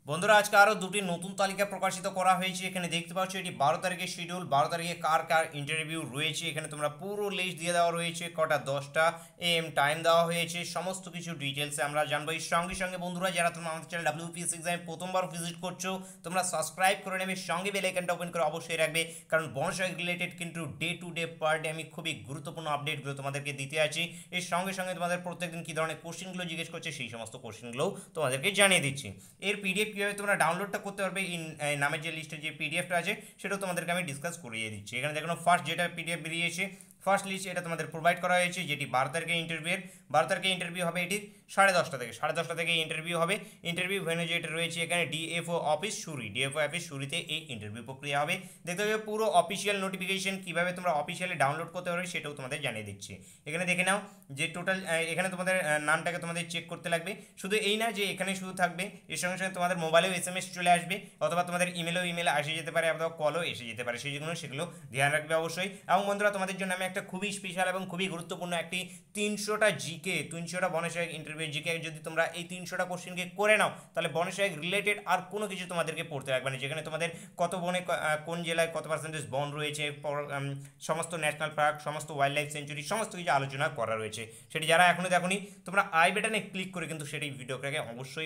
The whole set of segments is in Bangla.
বন্ধুরা আজকে আরও দুটি নতুন তালিকা প্রকাশিত করা হয়েছে। এখানে দেখতে পাচ্ছ এটি 12 তারিখের শিডিউল। 12 তারিখে কার কার ইন্টারভিউ রয়েছে এখানে তোমরা পুরো লিস্ট দিয়ে দেওয়া রয়েছে। কটা 10টা AM টাইম দেওয়া হয়েছে, সমস্ত কিছু ডিটেলসে আমরা জানবো। এর সঙ্গে সঙ্গে বন্ধুরা যারা তোমরা আমাদের চ্যানেল WPS এক্সামে প্রথমবার ভিজিট করছো তোমরা সাবস্ক্রাইব করে নেবে, সঙ্গে বেল আইকনটা ওপেন করে অবশ্যই রাখবে, কারণ বনসাই রিলেটেড কিন্তু day to day per day আমি খুবই গুরুত্বপূর্ণ আপডেটগুলো তোমাদেরকে দিতে আছি। এর সঙ্গে সঙ্গে তোমাদের প্রত্যেকদিন কী ধরনের কোশ্চেনগুলো জিজ্ঞেস করছে সেই সমস্ত কোশ্চেনগুলোও তোমাদেরকে জানিয়ে দিচ্ছি। এর পিডিএফ কীভাবে তোমরা ডাউনলোডটা করতে পারবে নামের যে লিস্টের যে পিডিএফটা আছে সেটাও তোমাদেরকে আমি ডিসকাস করিয়ে দিচ্ছি। এখানে দেখো ফার্স্ট যেটা পিডিএফ বেরিয়েছে, ফার্স্ট লিস্ট এটা তোমাদের প্রোভাইড করা হয়েছে, যেটি 12 তারিখে ইন্টারভিউ। 12 তারিখে ইন্টারভিউ হবে এটি 10:30 থেকে। 10:30 থেকে ইন্টারভিউ হবে। ইন্টারভিউ ভেন্যু যেটা রয়েছে এখানে DFO office Suri, DFO office সুরিতে এই ইন্টারভিউ প্রক্রিয়া হবে। দেখতে পাবে পুরো অফিসিয়াল নোটিফিকেশন কীভাবে তোমরা অফিসিয়ালি ডাউনলোড করতে পারবে সেটাও তোমাদের জানিয়ে দিচ্ছি। এখানে দেখে নাও যে টোটাল এখানে তোমাদের নামটাকে তোমাদের চেক করতে লাগবে। শুধু এই না যে এখানে শুধু থাকবে, এর সঙ্গে সঙ্গে তোমাদের মোবাইলেও SMS চলে আসবে, অথবা তোমাদের ইমেলে এসে যেতে পারে, অথবা কলও এসে যেতে পারে। সেগুলো ধ্যান রাখবে অবশ্যই। এবং বন্ধুরা তোমাদের জন্য আমি একটা খুবই স্পেশাল এবং খুবই গুরুত্বপূর্ণ একটি 300টা জিকে, 300টা বনসাই ইন্টারভিউ জিকে যদি তোমরা এই 300টা কোশ্চেনকে করে নাও তাহলে বনসাই রিলেটেড আর কোনো কিছু তোমাদেরকে পড়তে লাগবে না। যেখানে তোমাদের কত বনে কোন জেলায় কত পার্সেন্টেজ বন রয়েছে, সমস্ত ন্যাশনাল পার্ক, সমস্ত ওয়াইল্ড লাইফ সেঞ্চুরি, সমস্ত কিছু আলোচনা করা রয়েছে। সেটি যারা এখনও দেখোনি তোমরা আই বাটনে ক্লিক করে কিন্তু সেটি ভিডিওটাকে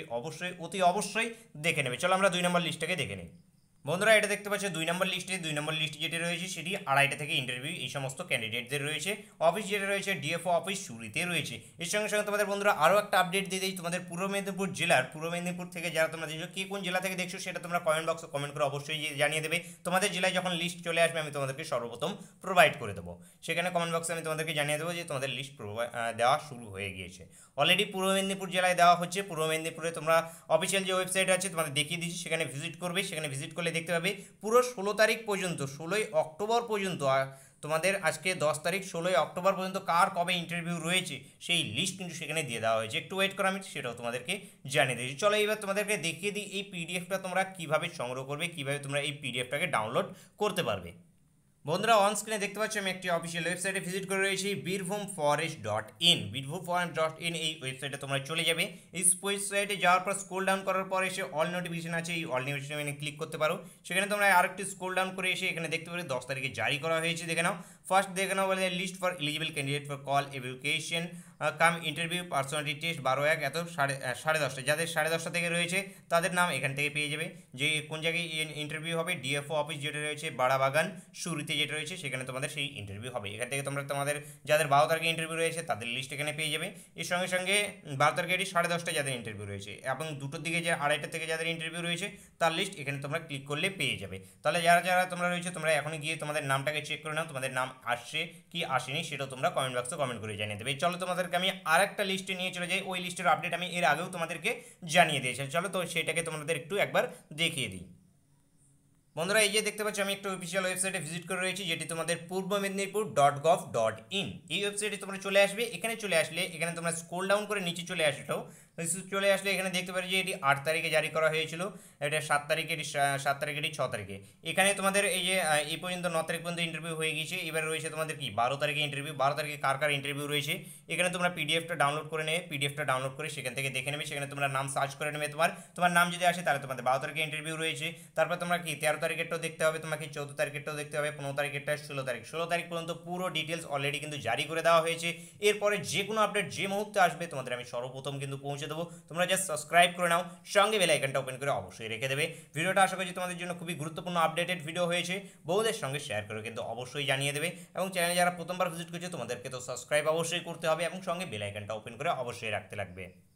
অতি অবশ্যই দেখে নেবে। চলো আমরা 2 নম্বর লিস্টটাকে দেখে নিই। বন্ধুরা এটা দেখতে পাচ্ছ 2 নম্বর লিস্ট যেটা রয়েছে সেটি 2:30টা থেকে ইন্টারভিউ এই সমস্ত ক্যান্ডিডেটদের রয়েছে। অফিস যেটা রয়েছে ডিএফও অফিস সুরিতে রয়েছে। এর সঙ্গে সঙ্গে তোমাদের বন্ধুরা আরও একটা আপডেট দিয়ে দিই, তোমাদের পূর্ব মেদিনীপুর থেকে যারা তোমরা দেখছো, কে কোন জেলা থেকে দেখছো সেটা তোমরা কমেন্ট বক্সে কমেন্ট করে অবশ্যই জানিয়ে দেবে। তোমাদের জেলায় যখন লিস্ট চলে আসবে আমি তোমাদেরকে সর্বপ্রথম প্রোভাইড করে দেবো। সেখানে কমেন্ট বক্সে আমি তোমাদেরকে জানিয়ে দেবো যে তোমাদের লিস্ট দেওয়া শুরু হয়ে গিয়েছে। অলরেডি পূর্ব মেদিনীপুর জেলায় দেওয়া হচ্ছে। পূর্ব মেদিনীপুরে তোমরা অফিসিয়াল যে ওয়েবসাইট আছে তোমাদের দেখিয়ে দিচ্ছি, সেখানে ভিজিট করবে। সেখানে ভিজিট করলে দেখতে পাবে পুরো 16 তারিখ পর্যন্ত, 16ই অক্টোবর পর্যন্ত, তোমাদের আজকে 10 তারিখ, 16ই অক্টোবর পর্যন্ত কার কবে ইন্টারভিউ রয়েছে সেই লিস্ট কিন্তু সেখানে দিয়ে দেওয়া হয়েছে। একটু ওয়েট করো, আমি সেটাও তোমাদেরকে জানিয়ে দিয়েছি। চলো এবার তোমাদেরকে দেখিয়ে দিই এই পিডিএফটা তোমরা কীভাবে সংগ্রহ করবে, কীভাবে তোমরা এই পিডিএফটাকে ডাউনলোড করতে পারবে। বন্ধুরা অন স্ক্রিনে দেখতে পাচ্ছি আমি একটি অফিসিয়াল ওয়েবসাইটে ভিজিট করে রয়েছি, birbhumforest.in। birbhumforest.in এই ওয়েবসাইটে তোমরা চলে যাবে। এই ওয়েবসাইটে যাওয়ার পর স্ক্রল ডাউন করার পর এসে অল নোটিফিকেশন আছে, এই অল নোটিফিকেশনে ক্লিক করতে পারো। সেখানে তোমরা আরেকটি স্ক্রল ডাউন করে এসে এখানে দেখতে পারো 10 তারিখে জারি করা হয়েছে। দেখে নাও ফার্স্ট দেখে নাও বলে list for eligible candidate for call education cum interview personality test 12/1 এত 10:30। যাদের 10:30 থেকে রয়েছে তাদের নাম এখান থেকে পেয়ে যাবে। যে কোন জায়গায় ইন্টারভিউ হবে, ডিএফও অফিস যেটা রয়েছে বাড়াবাগান সুরিতে যেটা রয়েছে সেখানে তোমাদের সেই ইন্টারভিউ হবে। এখান থেকে তোমরা তোমাদের যাদের 12 তারিখে ইন্টারভিউ রয়েছে তাদের লিস্ট এখানে পেয়ে যাবে। এর সঙ্গে সঙ্গে 12 তারিখে 10:30টায় যাদের ইন্টারভিউ রয়েছে এবং 2টোর দিকে যে 2:30টা থেকে যাদের ইন্টারভিউ রয়েছে তার লিস্ট এখানে তোমরা ক্লিক করলে পেয়ে যাবে। তাহলে যারা যারা তোমরা রয়েছে তোমরা এখনই গিয়ে তোমাদের নামটাকে চেক করে নাও, তোমাদের নাম আসছে কি আসেনি সেটাও তোমরা কমেন্ট বক্সে কমেন্ট করে জানিয়ে দেবে। চলো তোমাদেরকে আমি আরেকটা লিস্টে নিয়ে চলে যাই। ওই লিস্টের আপডেট আমি এর আগেও তোমাদেরকে জানিয়ে দিয়েছি। চলো তো সেটাকে তোমাদের একটু একবার দেখিয়ে দিই। বন্ধুরা এই যে দেখতে পাচ্ছ আমি একটা অফিসিয়াল ওয়েবসাইটে ভিজিট করে রয়েছি, যেটি তোমাদের purboMedinipur.gov.in। এই ওয়েবসাইটে তোমরা চলে আসবে। এখানে চলে আসলে এখানে তোমরা স্ক্রল ডাউন করে নিচে চলে আসলে এখানে দেখতে পাচ্ছ যে এটি 8 তারিখে জারি করা হয়েছিল, এটা 7 তারিখে, 7 তারিখে, 6 তারিখে। এখানে তোমাদের এই যে এই পর্যন্ত 9 তারিখ পর্যন্ত ইন্টারভিউ হয়ে গিয়েছে। এবার রয়েছে তোমাদের কি 12 তারিখে ইন্টারভিউ। 12 তারিখে কার কার ইন্টারভিউ রয়েছে এখানে তোমরা পিডিএফটা ডাউনলোড করে নেবে। পিডিএফটা ডাউনলোড করে সেখান থেকে দেখে নেবে। সেখানে তোমরা নাম সার্চ করে নেবে। তোমার নাম যদি আসে তাহলে তোমাদের 12 তারিখে ইন্টারভিউ রয়েছে। তারপর তোমরা কি 13 তারিখেরটাও দেখতে হবে, তোমাকে 14 তারিখেরটাও দেখতে হবে, 15 তারিখেরটা, 16 তারিখ পর্যন্ত পুরো ডিটেলস অলরেডি কিন্তু জারি করে দেওয়া হয়েছে। এরপরে যে কোনো আপডেট যে মুহূর্তে আসবে তোমাদের আমি সর্বপ্রথম কিন্তু পৌঁছে দেবো। তোমরা জাস্ট সাবস্ক্রাইব করে নাও, সঙ্গে বেল আইকনটা ওপেন করে অবশ্যই রেখে দেবে। ভিডিওটা আশা করছি তোমাদের জন্য খুবই গুরুত্বপূর্ণ আপডেটেড ভিডিও হয়েছে। বউদের সঙ্গে শেয়ার করে কিন্তু অবশ্যই জানিয়ে দেবে। এবং চ্যানেলে যারা প্রথমবার ভিজিট করছে তোমাদেরকে তো সাবস্ক্রাইব অবশ্যই করতে হবে এবং সঙ্গে বেল আইকনটা ওপেন করে অবশ্যই রাখতে লাগবে।